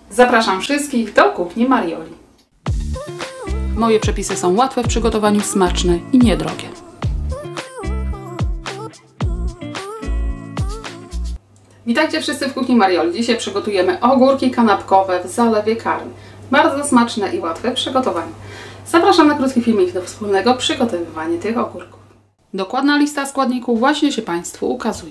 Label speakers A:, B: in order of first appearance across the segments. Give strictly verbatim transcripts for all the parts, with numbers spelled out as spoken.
A: Zapraszam wszystkich do kuchni Marioli. Moje przepisy są łatwe w przygotowaniu, smaczne i niedrogie. Witajcie wszyscy w kuchni Marioli. Dzisiaj przygotujemy ogórki kanapkowe w zalewie karry. Bardzo smaczne i łatwe w przygotowaniu. Zapraszam na krótki filmik do wspólnego przygotowywania tych ogórków. Dokładna lista składników właśnie się Państwu ukazuje.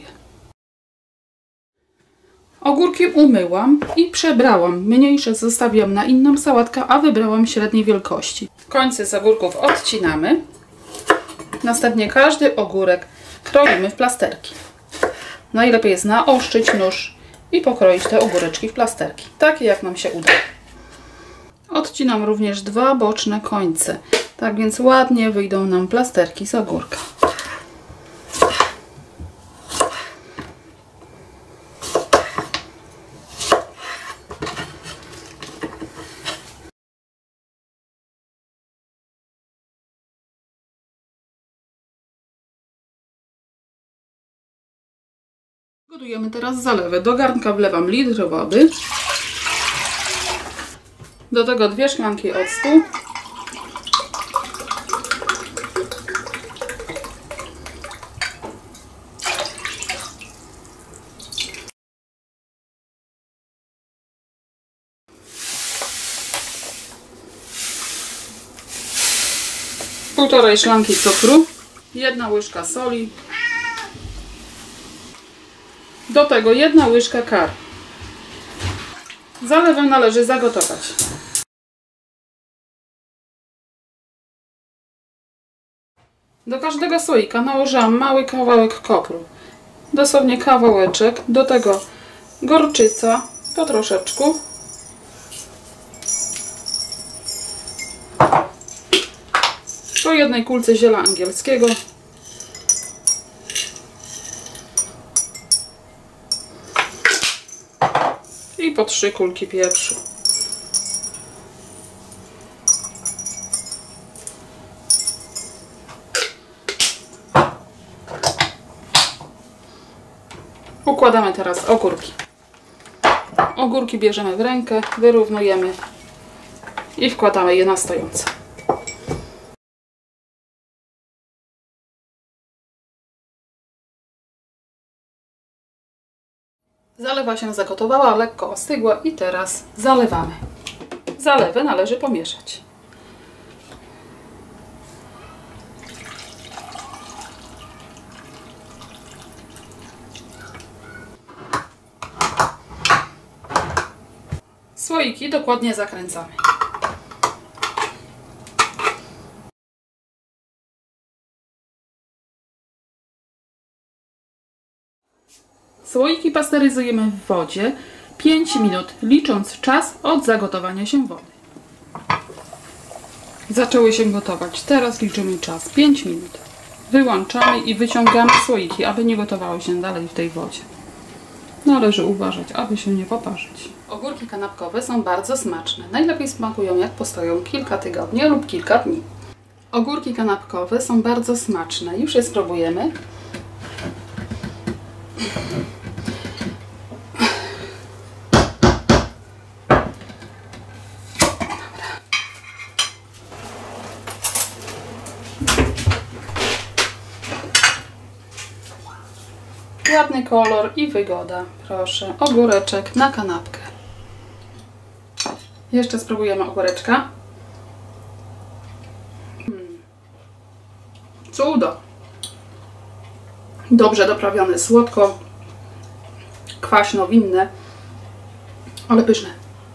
A: Ogórki umyłam i przebrałam. Mniejsze zostawiłam na inną sałatkę, a wybrałam średniej wielkości. Końce z ogórków odcinamy. Następnie każdy ogórek kroimy w plasterki. Najlepiej jest naostrzyć nóż i pokroić te ogóreczki w plasterki, takie jak nam się uda. Odcinam również dwa boczne końce, tak więc ładnie wyjdą nam plasterki z ogórka. Gotujemy teraz zalewę. Do garnka wlewam litr wody. Do tego dwie szklanki octu. Półtorej szklanki cukru. Jedna łyżka soli. Do tego jedna łyżka karry. Zalewę należy zagotować. Do każdego słoika nałożyłam mały kawałek kopru. Dosłownie kawałeczek. Do tego gorczyca po troszeczku. Po jednej kulce ziela angielskiego. I po trzy kulki pieprzu. Układamy teraz ogórki. Ogórki bierzemy w rękę, wyrównujemy i wkładamy je na stojąco. Zalewa się zagotowała, lekko ostygła i teraz zalewamy. Zalewę należy pomieszać. Słoiki dokładnie zakręcamy. Słoiki pasteryzujemy w wodzie pięć minut, licząc czas od zagotowania się wody. Zaczęły się gotować. Teraz liczymy czas. pięć minut. Wyłączamy i wyciągamy słoiki, aby nie gotowały się dalej w tej wodzie. Należy uważać, aby się nie poparzyć. Ogórki kanapkowe są bardzo smaczne. Najlepiej smakują, jak postoją kilka tygodni lub kilka dni. Ogórki kanapkowe są bardzo smaczne. Już je spróbujemy. Ładny kolor i wygoda. Proszę, ogóreczek na kanapkę. Jeszcze spróbujemy ogóreczka. Hmm. Cudo. Dobrze doprawione, słodko, kwaśno-winne, ale pyszne.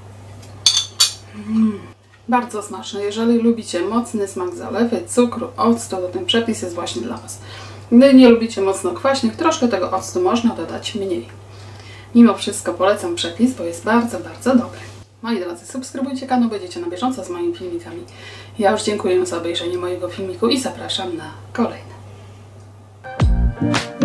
A: Hmm. Bardzo smaczne. Jeżeli lubicie mocny smak zalewy, cukru, octu, to ten przepis jest właśnie dla Was. Gdy nie lubicie mocno kwaśnych, troszkę tego octu można dodać mniej. Mimo wszystko polecam przepis, bo jest bardzo, bardzo dobry. Moi drodzy, subskrybujcie kanał, będziecie na bieżąco z moimi filmikami. Ja już dziękuję za obejrzenie mojego filmiku i zapraszam na kolejne.